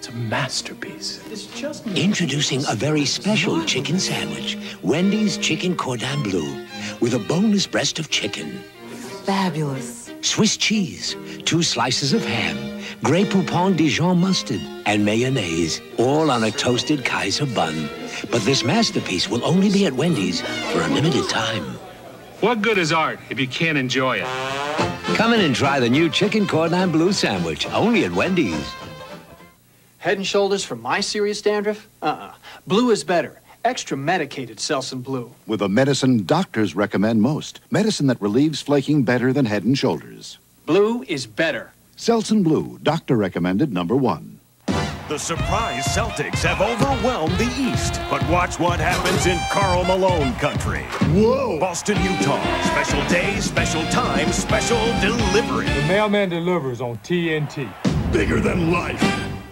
It's a masterpiece. It's just... Introducing a very special chicken sandwich. Wendy's Chicken Cordon Bleu with a boneless breast of chicken. Fabulous. Swiss cheese, 2 slices of ham, Grey Poupon Dijon mustard, and mayonnaise, all on a toasted Kaiser bun. But this masterpiece will only be at Wendy's for a limited time. What good is art if you can't enjoy it? Come in and try the new Chicken Cordon Bleu sandwich, only at Wendy's. Head and Shoulders for my serious dandruff? Blue is better. Extra medicated Selsun Blue. With a medicine doctors recommend most. Medicine that relieves flaking better than Head and Shoulders. Blue is better. Selsun Blue, doctor recommended #1. The surprise Celtics have overwhelmed the East. But watch what happens in Karl Malone country. Whoa! Boston, Utah. Special day, special time, special delivery. The mailman delivers on TNT. Bigger than life.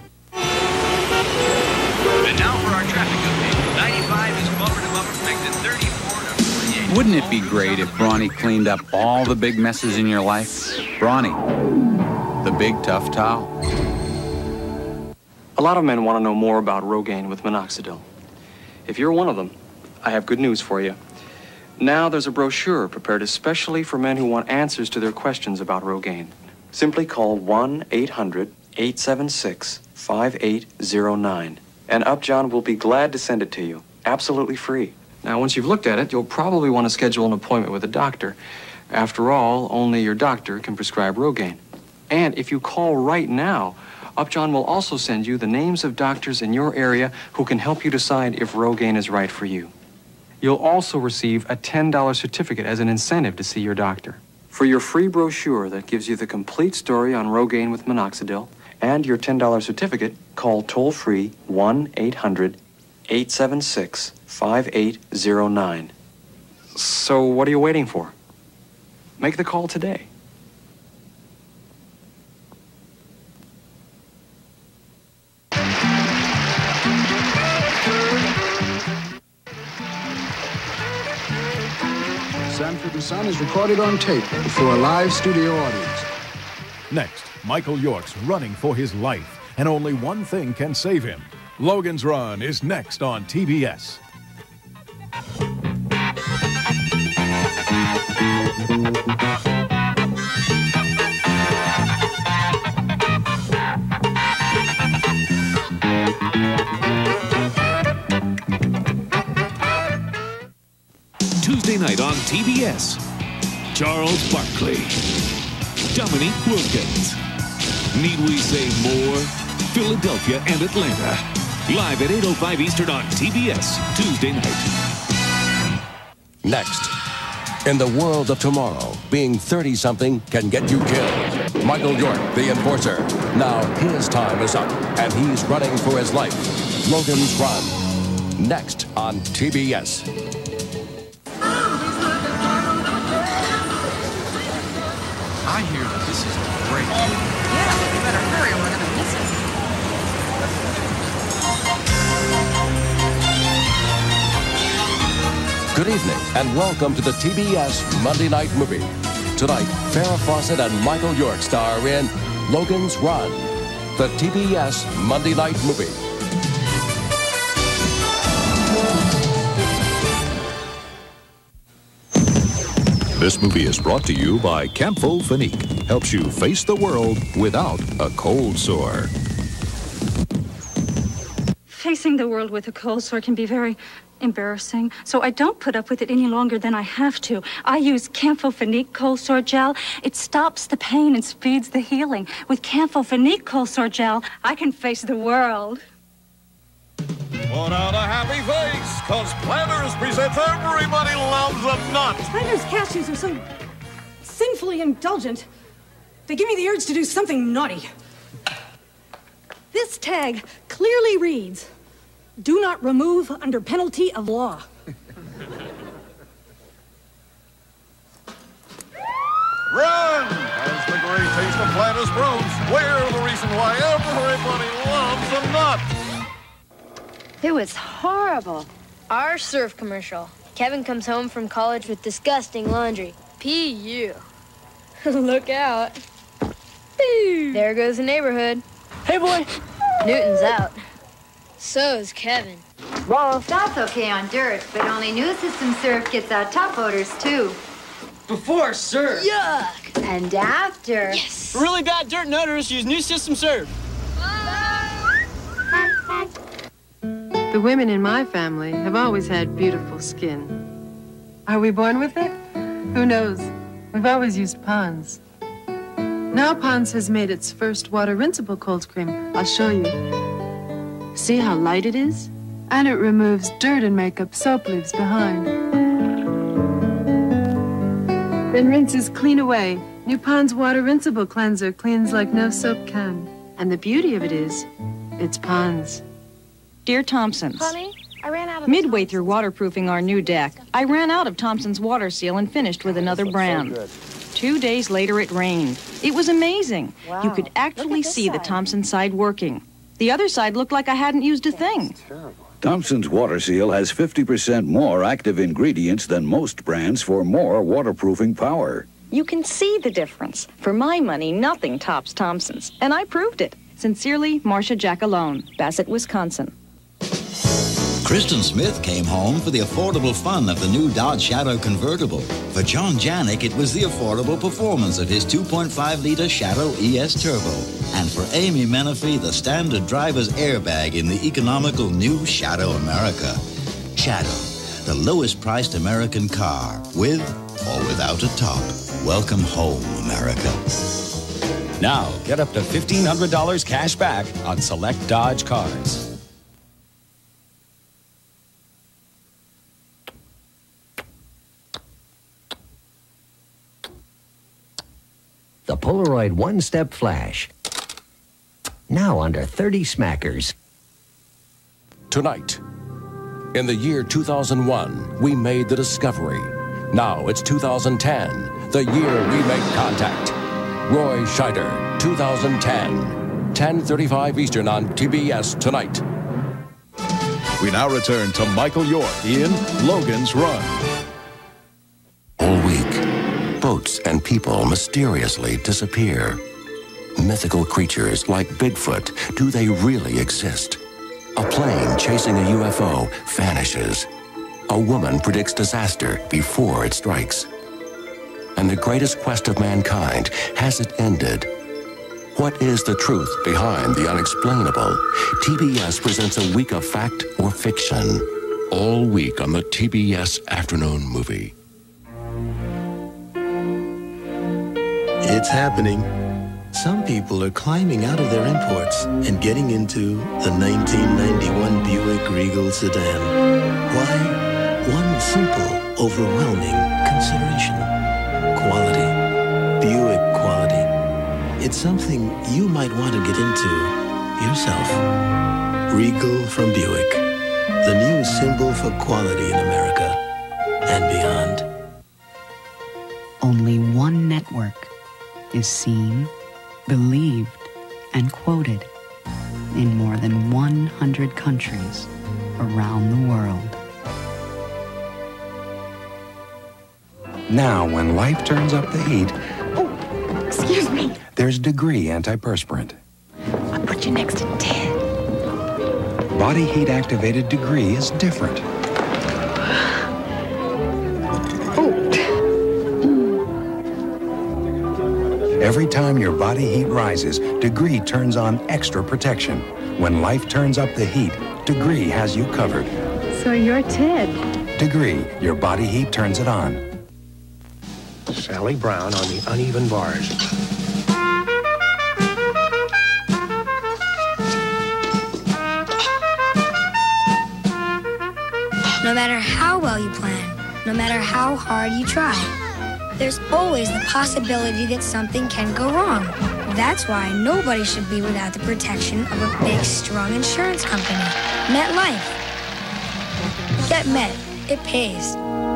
And now for our traffic update. 95 is bumper to bumper connected 34 to 48. Wouldn't it be great if Brawny cleaned up all the big messes in your life? Brawny, the big tough towel. A lot of men want to know more about Rogaine with minoxidil. If you're one of them, I have good news for you. Now there's a brochure prepared especially for men who want answers to their questions about Rogaine. Simply call 1-800-876-5809, and Upjohn will be glad to send it to you, absolutely free. Now, once you've looked at it, you'll probably want to schedule an appointment with a doctor. After all, only your doctor can prescribe Rogaine. And if you call right now, Upjohn will also send you the names of doctors in your area who can help you decide if Rogaine is right for you. You'll also receive a $10 certificate as an incentive to see your doctor. For your free brochure that gives you the complete story on Rogaine with minoxidil and your $10 certificate, call toll-free 1-800-876-5809. So what are you waiting for? Make the call today. Sanford and Son is recorded on tape before a live studio audience. Next, Michael York's running for his life, and only one thing can save him. Logan's Run is next on TBS. Tuesday night on TBS, Charles Barkley, Dominique Wilkins. Need we say more? Philadelphia and Atlanta. Live at 8:05 Eastern on TBS, Tuesday night. Next, in the world of tomorrow, being 30-something can get you killed. Michael York, the enforcer. Now his time is up, and he's running for his life. Logan's Run. Next on TBS. I hear that this is great. Yeah, we better hurry or we're going to miss it. Good evening, and welcome to the TBS Monday Night Movie. Tonight, Farrah Fawcett and Michael York star in Logan's Run, the TBS Monday Night Movie. This movie is brought to you by Campho-Phenique. Helps you face the world without a cold sore. Facing the world with a cold sore can be very embarrassing, so I don't put up with it any longer than I have to. I use Campho-Phenique cold sore gel. It stops the pain and speeds the healing. With Campho-Phenique cold sore gel, I can face the world. Put out a happy face, cause Planters presents Everybody Loves a Nut. Planters cashews are so sinfully indulgent. They give me the urge to do something naughty. This tag clearly reads, "Do not remove under penalty of law." Run! As the great taste of Planters proves, we're the reason why everybody loves a nut. It was horrible. Our surf commercial. Kevin comes home from college with disgusting laundry. P.U. Look out. There goes the neighborhood. Hey, boy. Newton's out. So's Kevin. Well, that's okay on dirt, but only new system surf gets out top odors, too. Before surf. Yuck. And after. Yes. For really bad dirt and odors, use new system surf. The women in my family have always had beautiful skin. Are we born with it? Who knows? We've always used Pond's. Now Pond's has made its first water-rinsable cold cream. I'll show you. See how light it is? And it removes dirt and makeup soap leaves behind. Then rinses clean away. New Pond's water-rinsable cleanser cleans like no soap can. And the beauty of it is, it's Pond's. Dear Thompsons, Honey, I ran out of midway through waterproofing our new deck, I ran out of Thompson's water seal and finished with another brand. 2 days later, it rained. It was amazing. Wow. You could actually see the Thompson side working. The other side looked like I hadn't used a thing. Thompson's Water Seal has 50% more active ingredients than most brands for more waterproofing power. You can see the difference. For my money, nothing tops Thompson's. And I proved it. Sincerely, Marcia Jackalone, Bassett, Wisconsin. Kristen Smith came home for the affordable fun of the new Dodge Shadow convertible. For John Janik, it was the affordable performance of his 2.5-liter Shadow ES Turbo. And for Amy Menifee, the standard driver's airbag in the economical new Shadow America. Shadow, the lowest-priced American car, with or without a top. Welcome home, America. Now, get up to $1,500 cash back on select Dodge cars. The Polaroid One-Step Flash. Now under 30 smackers. Tonight, in the year 2001, we made the discovery. Now it's 2010, the year we make contact. Roy Scheider, 2010. 10:35 Eastern on TBS tonight. We now return to Michael York in Logan's Run. All week, boats and people mysteriously disappear. Mythical creatures like Bigfoot, do they really exist? A plane chasing a UFO vanishes. A woman predicts disaster before it strikes. And the greatest quest of mankind, has it ended? What is the truth behind the unexplainable? TBS presents a week of fact or fiction. All week on the TBS Afternoon Movie. It's happening. Some people are climbing out of their imports and getting into the 1991 Buick Regal sedan. Why? One simple, overwhelming consideration. Quality. Buick quality. It's something you might want to get into yourself. Regal from Buick. The new symbol for quality in America and beyond. Only one network is seen, believed, and quoted in more than 100 countries around the world. Now, when life turns up the heat, Excuse me. there's Degree antiperspirant. I'll put you next to Ted. Body heat activated Degree is different. Every time your body heat rises, Degree turns on extra protection. When life turns up the heat, Degree has you covered. So you're Ted. Degree, your body heat turns it on. Sally Brown on the uneven bars. No matter how well you plan, no matter how hard you try, there's always the possibility that something can go wrong. That's why nobody should be without the protection of a big, strong insurance company. MetLife. Get Met. It pays.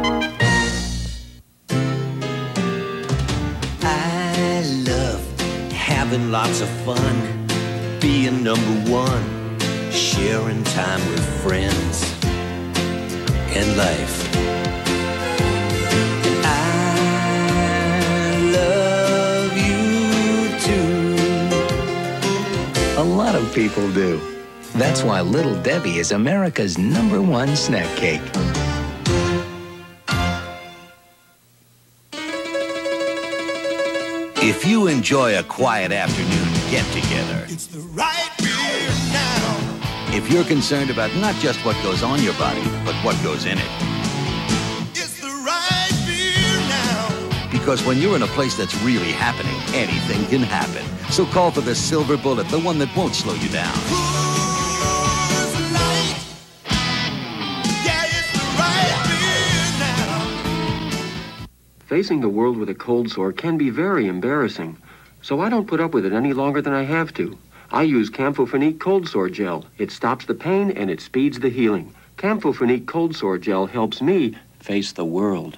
I love having lots of fun, being number one, sharing time with friends and life. A lot of people do. That's why Little Debbie is America's #1 snack cake. If you enjoy a quiet afternoon get-together, It's the right beer now. if you're concerned about not just what goes on your body, but what goes in it. It's the right beer now. Because when you're in a place that's really happening, anything can happen. So call for the silver bullet, the one that won't slow you down. Coors Light. Yeah, it's the right beer now. Facing the world with a cold sore can be very embarrassing, so I don't put up with it any longer than I have to. I use Campho-Phenique Cold Sore Gel. It stops the pain and it speeds the healing. Campho-Phenique Cold Sore Gel helps me face the world.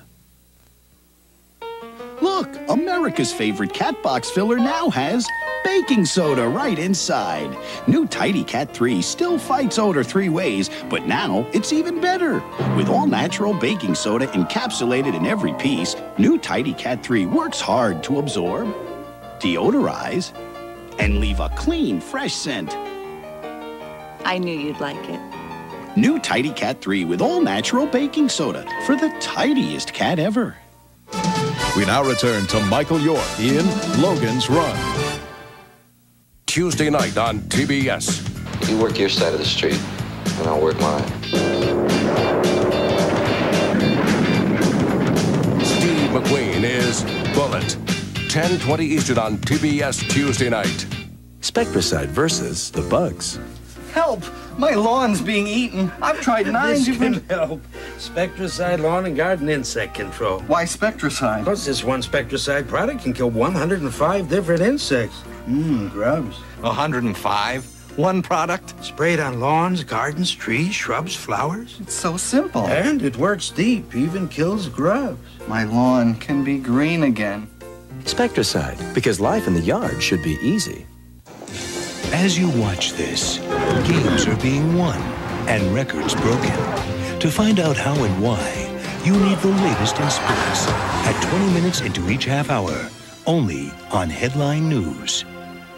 Look, America's favorite cat box filler now has baking soda right inside. New Tidy Cat 3 still fights odor 3 ways, but now it's even better. With all natural baking soda encapsulated in every piece, new Tidy Cat 3 works hard to absorb, deodorize, and leave a clean, fresh scent. I knew you'd like it. New Tidy Cat 3 with all natural baking soda for the tidiest cat ever. We now return to Michael York in Logan's Run. Tuesday night on TBS. You work your side of the street, and I'll work mine. Steve McQueen is Bullet. 10:20 Eastern on TBS Tuesday night. Spectracide versus the bugs. Help! My lawn's being eaten. I've tried 9 This different... can help. Spectracide Lawn and Garden Insect Control. Why Spectracide? Because this one Spectracide product can kill 105 different insects. Grubs. 105? One product? Sprayed on lawns, gardens, trees, shrubs, flowers. It's so simple. And it works deep, even kills grubs. My lawn can be green again. Spectracide, because life in the yard should be easy. As you watch this, games are being won and records broken. To find out how and why, you need the latest in sports at 20 minutes into each half hour, only on Headline News.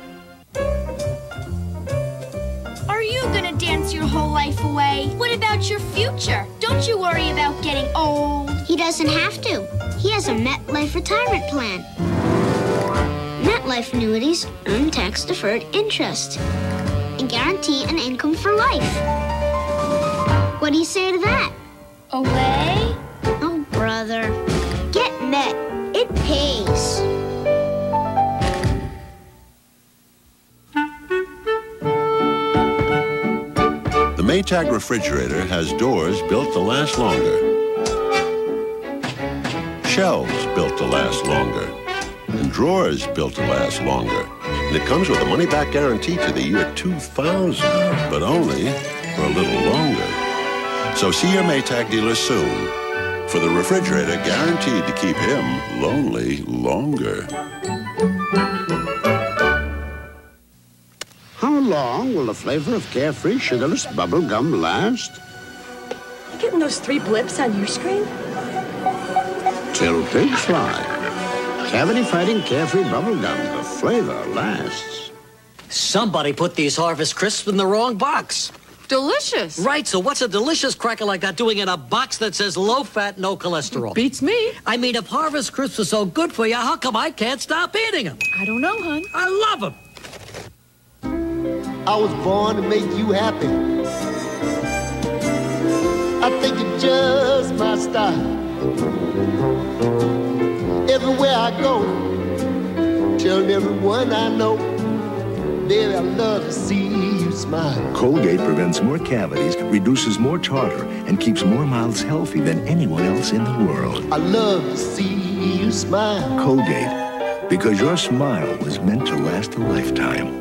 Are you gonna dance your whole life away? What about your future? Don't you worry about getting old? He doesn't have to. He has a MetLife retirement plan. MetLife annuities earn tax-deferred interest and guarantee an income for life. What do you say to that? Away? Oh, brother. Get Met. It pays. The Maytag refrigerator has doors built to last longer, shelves built to last longer, and drawers built to last longer. And it comes with a money-back guarantee to the year 2000, but only for a little longer. So see your Maytag dealer soon for the refrigerator guaranteed to keep him lonely longer. How long will the flavor of Carefree sugarless bubble gum last? You getting those 3 blips on your screen? Till pigs fly. Cavity-fighting Carefree bubble gum. The flavor lasts. Somebody put these Harvest Crisps in the wrong box. Delicious. Right, so what's a delicious cracker like that doing in a box that says low fat, no cholesterol? Beats me. I mean, if Harvest Crisps are so good for you, how come I can't stop eating them? I don't know, hon. I love them. I was born to make you happy. I think it's just my style. Everywhere I go, telling everyone I know, baby, I love to see you smile. Colgate prevents more cavities, reduces more tartar, and keeps more mouths healthy than anyone else in the world. I love to see you smile. Colgate, because your smile was meant to last a lifetime.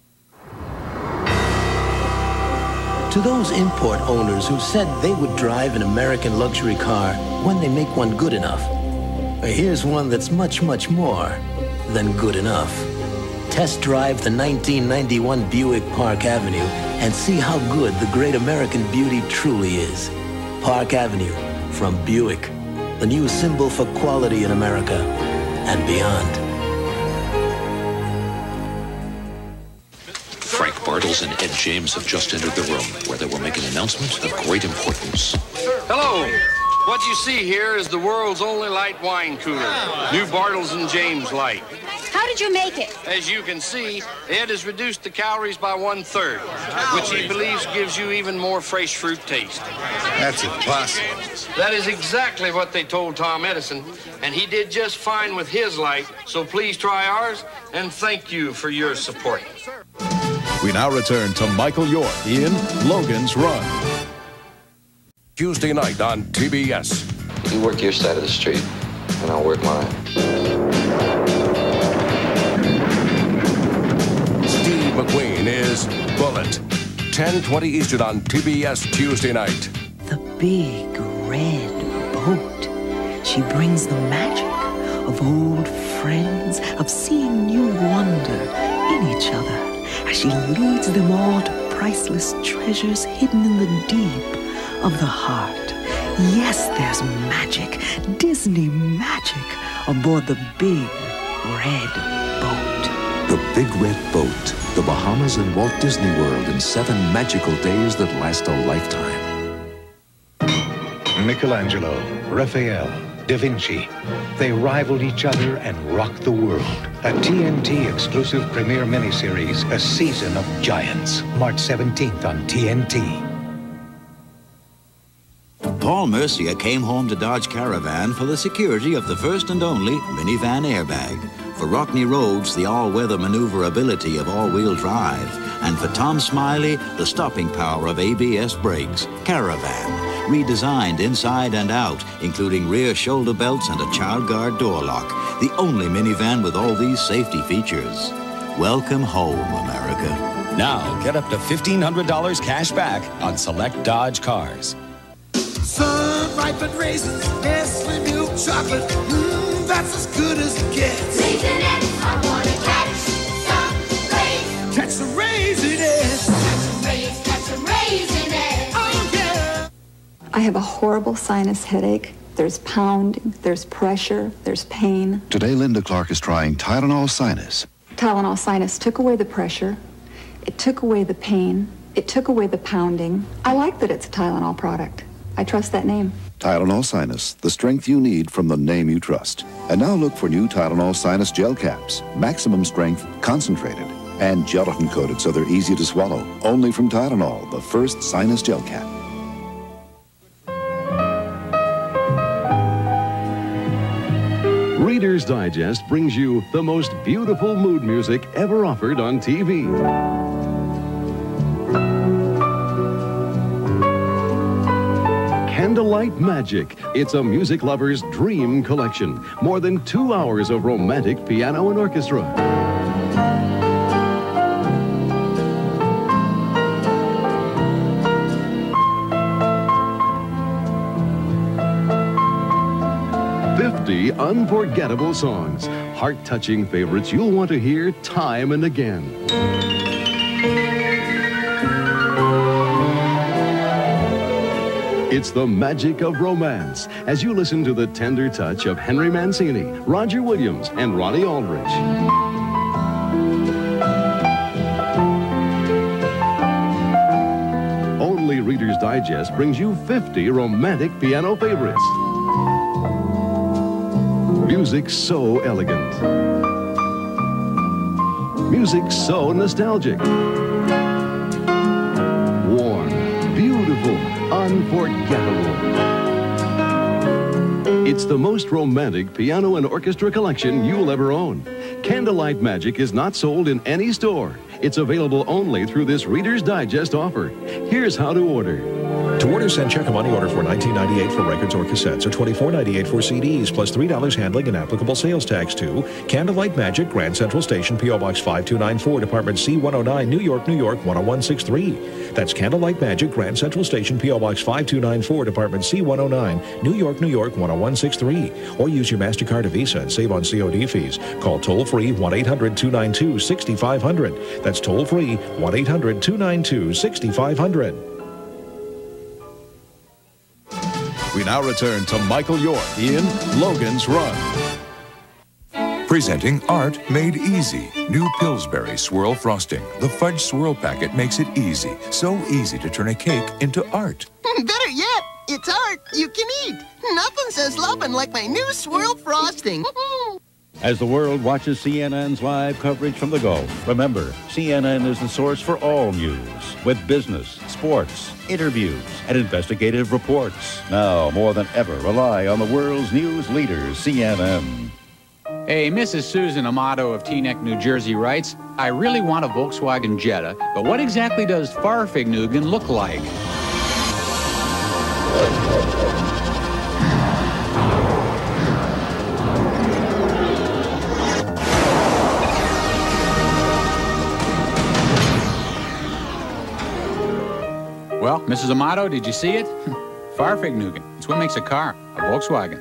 To those import owners who said they would drive an American luxury car when they make one good enough, here's one that's much, much more than good enough. Test drive the 1991 Buick Park Avenue and see how good the great American beauty truly is. Park Avenue from Buick, the new symbol for quality in America and beyond. Frank Bartles and Ed James have just entered the room, where they will make an announcement of great importance. Hello. What you see here is the world's only light wine cooler. New Bartles and James Light. How did you make it? As you can see, Ed has reduced the calories by 1/3, which he believes gives you even more fresh fruit taste. That's impossible. That is exactly what they told Tom Edison, and he did just fine with his light. So please try ours, and thank you for your support. We now return to Michael York in Logan's Run. Tuesday night on TBS. You work your side of the street, and I'll work mine. Steve McQueen is Bullet. 10:20 Eastern on TBS Tuesday night. The big red boat. She brings the magic of old friends, of seeing new wonder in each other, as she leads them all to priceless treasures hidden in the deep of the heart. Yes, there's magic, Disney magic, aboard the big red boat. The Big Red Boat, the Bahamas and Walt Disney World in 7 magical days that last a lifetime. Michelangelo, Raphael, Da Vinci. They rivaled each other and rocked the world. A TNT exclusive premiere miniseries, A Season of Giants. March 17th on TNT. Paul Mercier came home to Dodge Caravan for the security of the first and only minivan airbag. For Rockney Roads, the all-weather maneuverability of all-wheel drive. And for Tom Smiley, the stopping power of ABS brakes. Caravan, redesigned inside and out, including rear shoulder belts and a child guard door lock. The only minivan with all these safety features. Welcome home, America. Now, get up to $1,500 cash back on select Dodge cars. Sun-ripened raisins, Nestle milk chocolate, that's as good as it gets. Raisinets, I want to catch some raisins. Catch some Raisinets. Catch some Raisinets. Oh, yeah. I have a horrible sinus headache. There's pounding, there's pressure, there's pain. Today, Linda Clark is trying Tylenol Sinus. Tylenol Sinus took away the pressure. It took away the pain. It took away the pounding. I like that it's a Tylenol product. I trust that name. Tylenol Sinus, the strength you need from the name you trust. And now look for new Tylenol Sinus gel caps. Maximum strength, concentrated, and gelatin coated so they're easy to swallow. Only from Tylenol, the first sinus gel cap. Reader's Digest brings you the most beautiful mood music ever offered on TV. Candlelight Magic. It's a music lover's dream collection. More than 2 hours of romantic piano and orchestra. Unforgettable songs, heart-touching favorites you'll want to hear time and again. It's the magic of romance as you listen to the tender touch of Henry Mancini, Roger Williams, and Ronnie Aldrich. Only Reader's Digest brings you 50 romantic piano favorites. Music so elegant. Music so nostalgic. Warm, beautiful, unforgettable. It's the most romantic piano and orchestra collection you'll ever own. Candlelight Magic is not sold in any store. It's available only through this Reader's Digest offer. Here's how to order. To order, send check or money order for $19.98 for records or cassettes, or $24.98 for CDs, plus $3 handling and applicable sales tax to Candlelight Magic, Grand Central Station, P.O. Box 5294, Department C109, New York, New York, 10163. That's Candlelight Magic, Grand Central Station, P.O. Box 5294, Department C109, New York, New York, 10163. Or use your MasterCard or Visa and save on COD fees. Call toll-free 1-800-292-6500. That's toll-free 1-800-292-6500. We now return to Michael York in Logan's Run. Presenting Art Made Easy. New Pillsbury Swirl Frosting. The fudge swirl packet makes it easy. So easy to turn a cake into art. Better yet, it's art you can eat. Nothing says lovin' like my new swirl frosting. As the world watches CNN's live coverage from the Gulf, remember, CNN is the source for all news, with business, sports, interviews, and investigative reports. Now, more than ever, rely on the world's news leader, CNN. Hey, Mrs. Susan Amato of Teaneck, New Jersey writes, I really want a Volkswagen Jetta, but what exactly does Fahrvergnügen look like? Well, Mrs. Amato, did you see it? Fahrvergnügen. It's what makes a car, a Volkswagen.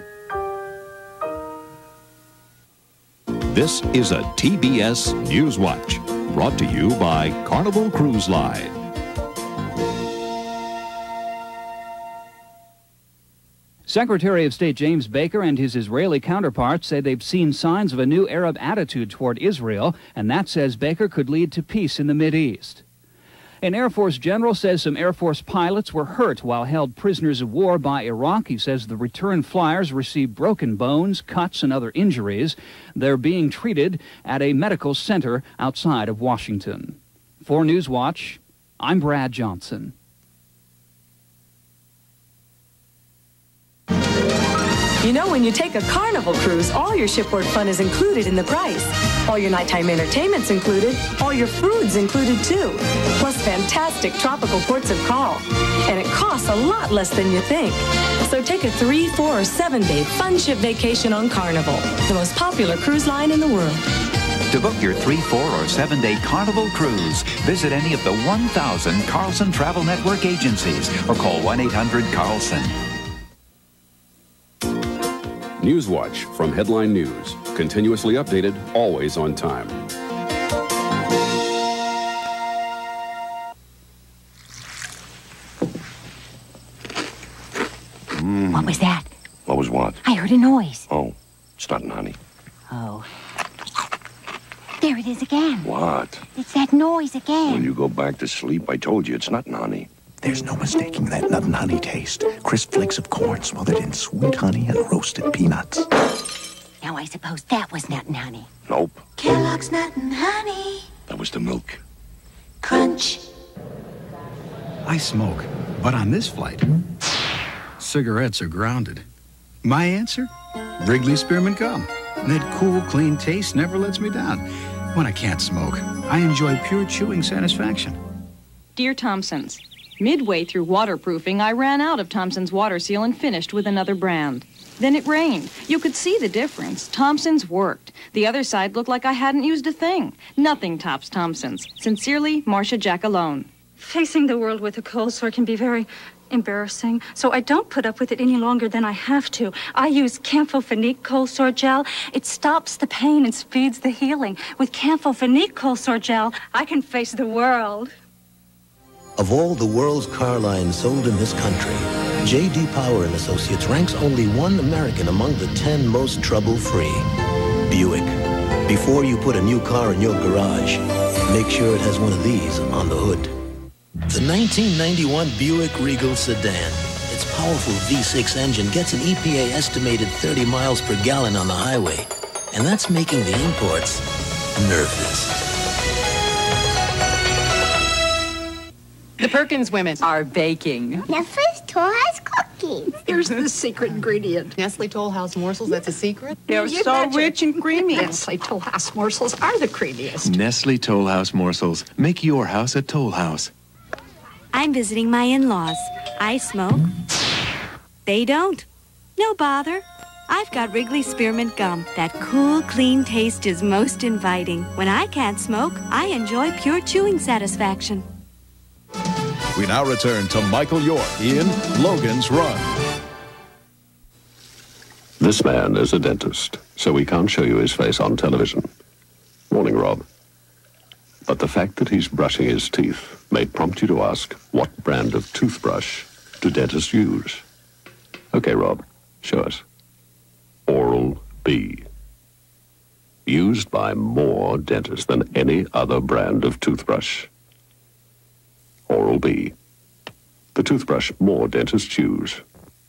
This is a TBS News Watch, brought to you by Carnival Cruise Line. Secretary of State James Baker and his Israeli counterparts say they've seen signs of a new Arab attitude toward Israel, and that, says Baker, could lead to peace in the Mideast. An Air Force general says some Air Force pilots were hurt while held prisoners of war by Iraq. He says the returned flyers received broken bones, cuts, and other injuries. They're being treated at a medical center outside of Washington. For Newswatch, I'm Brad Johnson. You know, when you take a Carnival cruise, all your shipboard fun is included in the price. All your nighttime entertainment's included. All your food's included, too. Plus fantastic tropical ports of call. And it costs a lot less than you think. So take a 3, 4, or 7-day fun ship vacation on Carnival, the most popular cruise line in the world. To book your 3, 4, or 7-day Carnival cruise, visit any of the 1,000 Carlson Travel Network agencies or call 1-800-CARLSON. Newswatch from Headline News. Continuously updated, always on time. What was that? What was what? I heard a noise. Oh, it's not Nani. Oh. There it is again. What? It's that noise again. Will you go back to sleep? I told you it's not Nani. There's no mistaking that nut and honey taste. Crisp flakes of corn smothered in sweet honey and roasted peanuts. Now I suppose that was nut and honey. Nope. Kellogg's nut and honey. That was the milk. Crunch. I smoke, but on this flight, cigarettes are grounded. My answer? Wrigley Spearmint Gum. That cool, clean taste never lets me down. When I can't smoke, I enjoy pure chewing satisfaction. Dear Thompson's, midway through waterproofing, I ran out of Thompson's Water Seal and finished with another brand. Then it rained. You could see the difference. Thompson's worked. The other side looked like I hadn't used a thing. Nothing tops Thompson's. Sincerely, Marcia Jackalone. Facing the world with a cold sore can be very embarrassing, so I don't put up with it any longer than I have to. I use Campho-Phenique cold sore gel. It stops the pain and speeds the healing. With Campho-Phenique cold sore gel, I can face the world. Of all the world's car lines sold in this country, J.D. Power & Associates ranks only one American among the 10 most trouble-free. Buick. Before you put a new car in your garage, make sure it has one of these on the hood. The 1991 Buick Regal Sedan. Its powerful V6 engine gets an EPA estimated 30 miles per gallon on the highway. And that's making the imports nervous. The Perkins women are baking. Nestle's Toll House cookies. Here's the secret ingredient. Nestle Toll House morsels, that's a secret? They're so rich and creamy. Nestle Toll House morsels are the creamiest. Nestle Toll House morsels. Make your house a Toll House. I'm visiting my in-laws. I smoke. They don't. No bother. I've got Wrigley Spearmint Gum. That cool, clean taste is most inviting. When I can't smoke, I enjoy pure chewing satisfaction. We now return to Michael York in Logan's Run. This man is a dentist, so we can't show you his face on television. Morning, Rob. But the fact that he's brushing his teeth may prompt you to ask, what brand of toothbrush do dentists use? Okay, Rob, show us. Oral-B. Used by more dentists than any other brand of toothbrush. Oral-B. The toothbrush more dentists use.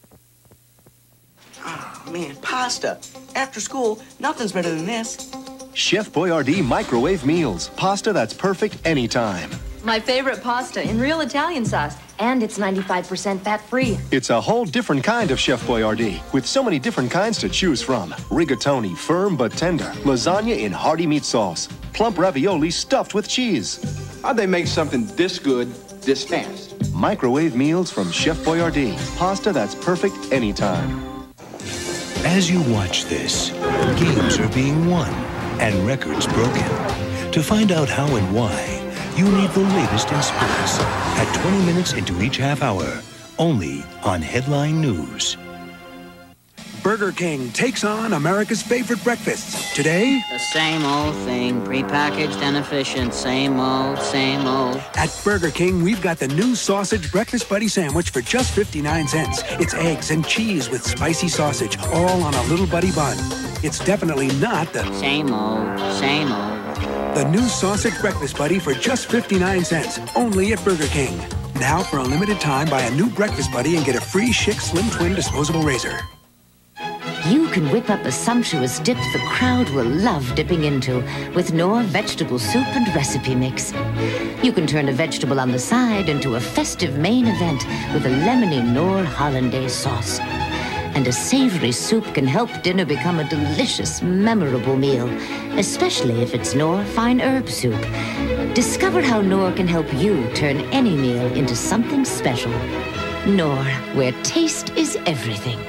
Oh, man, pasta. After school, nothing's better than this. Chef Boyardee microwave meals. Pasta that's perfect anytime. My favorite pasta in real Italian sauce. And it's 95% fat-free. It's a whole different kind of Chef Boyardee, with so many different kinds to choose from. Rigatoni, firm but tender. Lasagna in hearty meat sauce. Plump ravioli stuffed with cheese. How'd they make something this good, this fast? Microwave meals from Chef Boyardee. Pasta that's perfect anytime. As you watch this, games are being won and records broken. To find out how and why, you need the latest in sports at 20 minutes into each half hour, only on Headline News. Burger King takes on America's favorite breakfasts. Today, the same old thing, prepackaged and efficient, same old, same old. At Burger King, we've got the new sausage breakfast buddy sandwich for just 59 cents. It's eggs and cheese with spicy sausage, all on a little buddy bun. It's definitely not the same old, same old. The new sausage breakfast buddy for just 59 cents, only at Burger King. Now, for a limited time, buy a new breakfast buddy and get a free Schick Slim Twin disposable razor. You can whip up a sumptuous dip the crowd will love dipping into with Knorr vegetable soup and recipe mix. You can turn a vegetable on the side into a festive main event with a lemony Knorr hollandaise sauce. And a savory soup can help dinner become a delicious, memorable meal, especially if it's Knorr fine herb soup. Discover how Knorr can help you turn any meal into something special. Knorr, where taste is everything.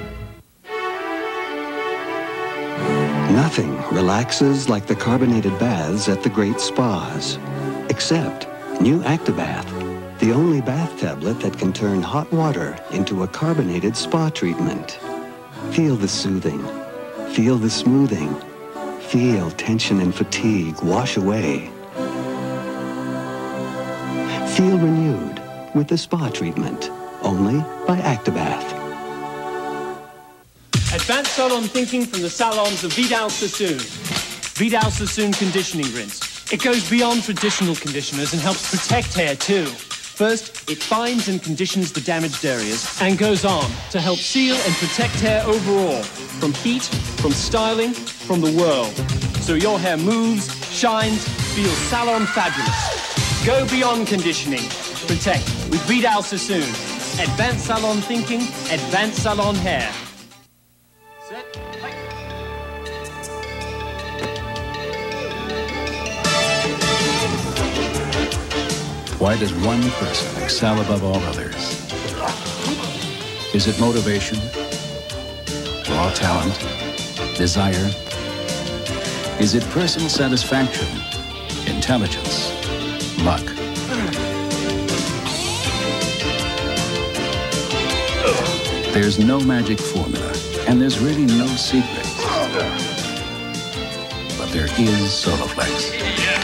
Nothing relaxes like the carbonated baths at the great spas. Except new Actibath, the only bath tablet that can turn hot water into a carbonated spa treatment. Feel the soothing. Feel the smoothing. Feel tension and fatigue wash away. Feel renewed with the spa treatment, only by Actibath. Advanced salon thinking from the salons of Vidal Sassoon. Vidal Sassoon conditioning rinse. It goes beyond traditional conditioners and helps protect hair too. First, it finds and conditions the damaged areas and goes on to help seal and protect hair overall. From heat, from styling, from the world. So your hair moves, shines, feels salon fabulous. Go beyond conditioning. Protect with Vidal Sassoon. Advanced salon thinking, advanced salon hair. Why does one person excel above all others? Is it motivation, raw talent, desire? Is it personal satisfaction, intelligence, luck? There's no magic formula, and there's really no secret. But there is Soloflex.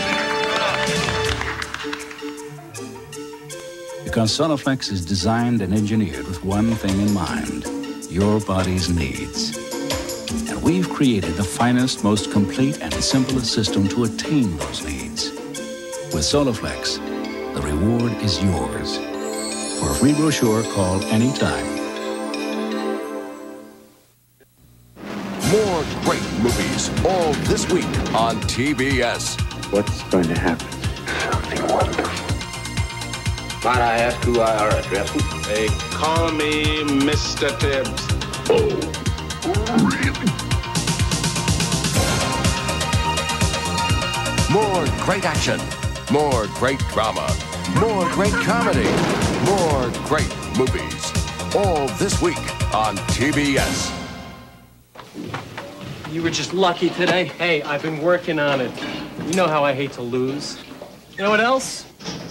Because Soloflex is designed and engineered with one thing in mind, your body's needs. And we've created the finest, most complete, and simplest system to attain those needs. With Soloflex, the reward is yours. For a free brochure, call anytime. More great movies all this week on TBS. What's going to happen? Something wonderful. Might I ask who I are addressing? They call me Mr. Tibbs. Oh, really? More great action. More great drama. More great comedy. More great movies. All this week on TBS. You were just lucky today. Hey, I've been working on it. You know how I hate to lose. You know what else?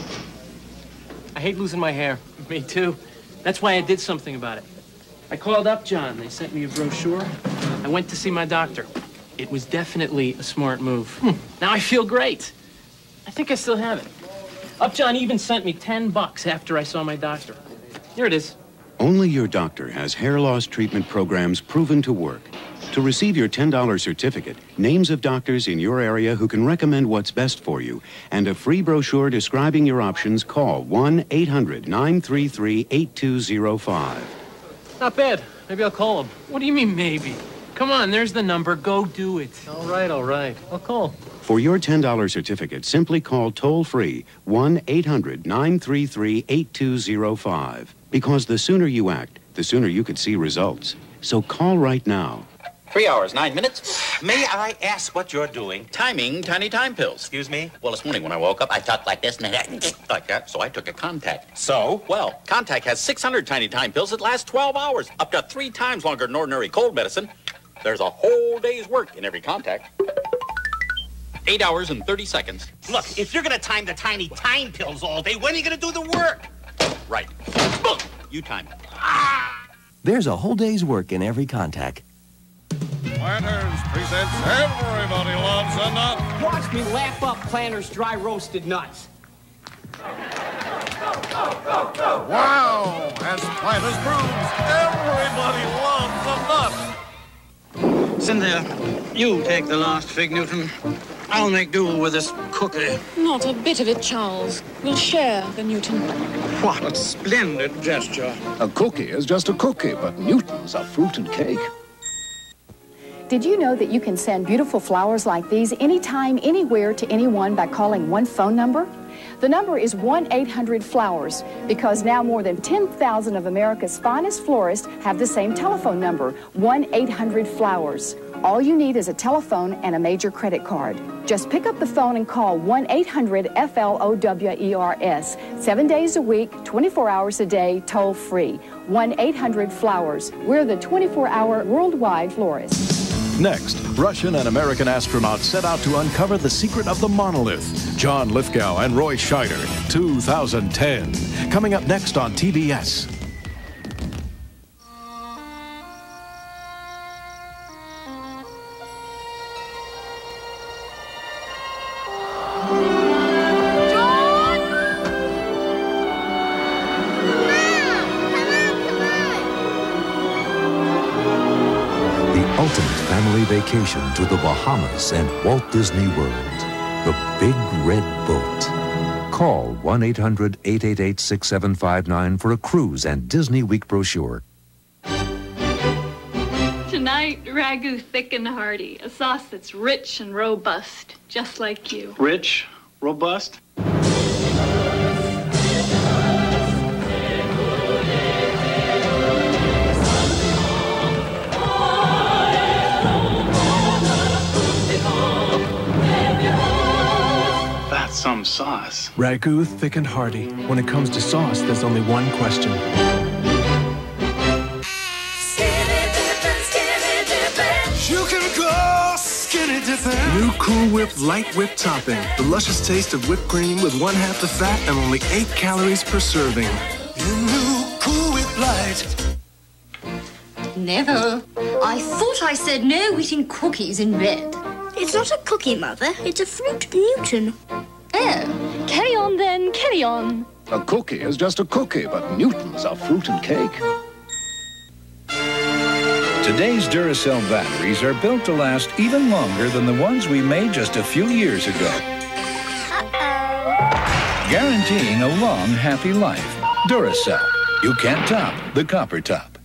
I hate losing my hair. Me too. That's why I did something about it. I called up John. They sent me a brochure. I went to see my doctor. It was definitely a smart move. Now I feel great. I think I still have it. Upjohn even sent me $10 after I saw my doctor. Here it is. Only your doctor has hair loss treatment programs proven to work. To receive your $10 certificate, names of doctors in your area who can recommend what's best for you, and a free brochure describing your options, call 1-800-933-8205. Not bad. Maybe I'll call him. What do you mean, maybe? Come on, there's the number. Go do it. All right. I'll call. For your $10 certificate, simply call toll-free 1-800-933-8205. Because the sooner you act, the sooner you could see results. So call right now. 3 hours, 9 minutes. May I ask what you're doing? Timing Tiny Time pills. Excuse me? Well, this morning when I woke up, I talked like this and like that, so I took a Contact. So? Well, Contact has 600 Tiny Time pills that last 12 hours, up to 3 times longer than ordinary cold medicine. There's a whole day's work in every Contact. 8 hours and 30 seconds. Look, if you're going to time the Tiny Time pills all day, when are you going to do the work? Right. Boom! You time it. There's a whole day's work in every Contact. Planters presents Everybody Loves a Nut. Watch me lap up Planters dry roasted nuts. Wow! As Planters proves, everybody loves a nut. Cynthia, you take the last fig, Newton. I'll make do with this cookie. Not a bit of it, Charles. We'll share the Newton. What a splendid gesture. A cookie is just a cookie, but Newton's a fruit and cake. Did you know that you can send beautiful flowers like these anytime, anywhere to anyone by calling one phone number? The number is 1-800-FLOWERS because now more than 10,000 of America's finest florists have the same telephone number, 1-800-FLOWERS. All you need is a telephone and a major credit card. Just pick up the phone and call 1-800-FLOWERS. 7 days a week, 24 hours a day, toll free. 1-800-FLOWERS. We're the 24-hour worldwide florists. Next, Russian and American astronauts set out to uncover the secret of the monolith. John Lithgow and Roy Scheider, 2010. Coming up next on TBS. Vacation to the Bahamas and Walt Disney World. The Big Red Boat. Call 1-800-888-6759 for a cruise and Disney Week brochure. Tonight, ragu thick and hearty. A sauce that's rich and robust, just like you. Rich? Robust? Some sauce. Ragu, thick and hearty. When it comes to sauce, there's only one question. You can go skinny dipping. New Cool Whip Light Whip Topping. The luscious taste of whipped cream with 1/2 the fat and only 8 calories per serving. New Cool Whip Light. Never. I thought I said no eating cookies in bed. It's not a cookie, Mother. It's a fruit Newton. Oh, carry on then, carry on. A cookie is just a cookie, but Newton's a fruit and cake. Today's Duracell batteries are built to last even longer than the ones we made just a few years ago. Guaranteeing a long, happy life. Duracell. You can't top the copper top.